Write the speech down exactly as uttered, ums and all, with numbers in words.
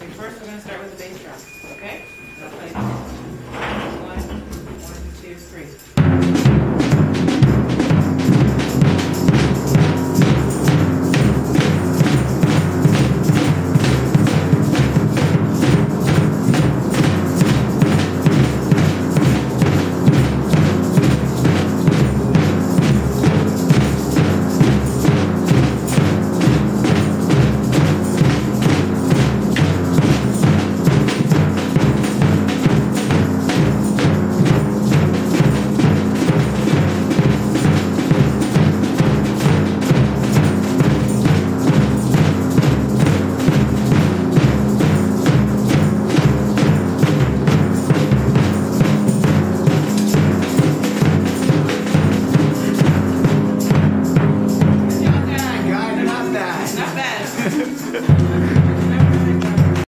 Okay, first we're going to start with the bass drum, okay? I'll play one, one, two, three.